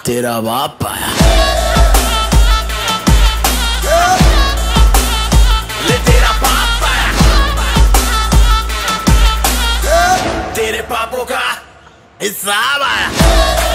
तेरा बाप आया। ले तेरा बाप आया, तेरे पापों का हिसाब आया।